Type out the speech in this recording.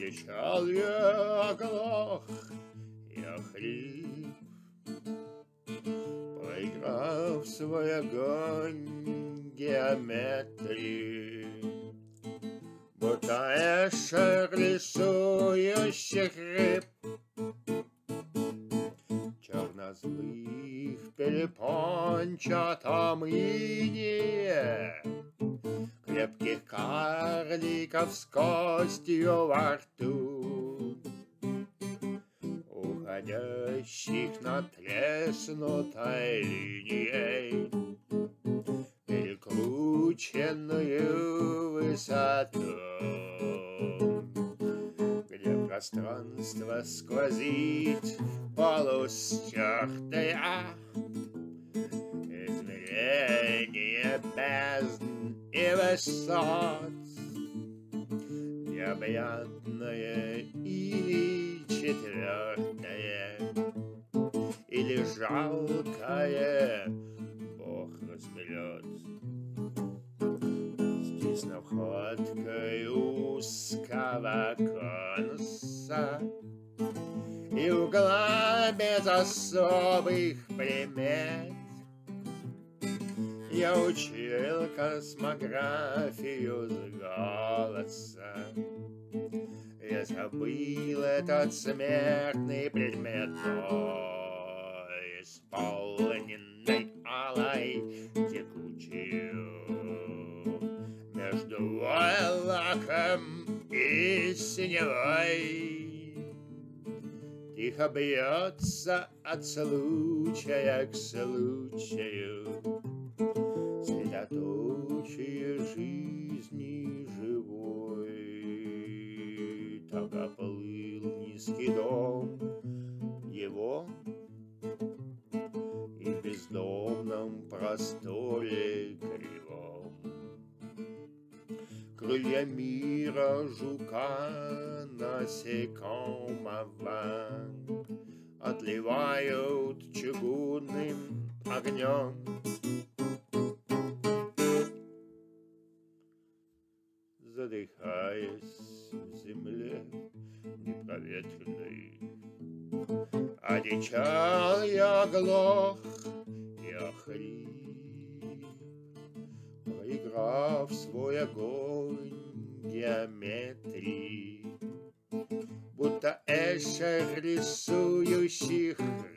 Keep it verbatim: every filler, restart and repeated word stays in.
Одичал я, оглох, я хрип, проиграв свой огонь геометрии, будто эшер, рисующий хрип чернозлых перепончатом ине, крепких карликов с костью во рту, уходящих над треснутой линией перекрученную высоту, где пространство сквозит полустертое измерение бездн и высот, необъятное или четвертое, или жалкое, Бог разберет. Стиснув ходкой узкого конуса и угла без особых примет, я учил космографию с голоса. Я забыл этот смертный предмет, но исполненный алой текучею между войлоком и синевой тихо бьется от случая к случаю средоточие жизни живой. Так оплыл низкий дом его, и в бездомном просторе кривом крылья мира жука насекомого отливают чугунным огнем. Задыхаясь в земле непроветренной, одичал я, глох, я хрип, проиграв свой огонь геометрии, будто эшер, рисующий хрип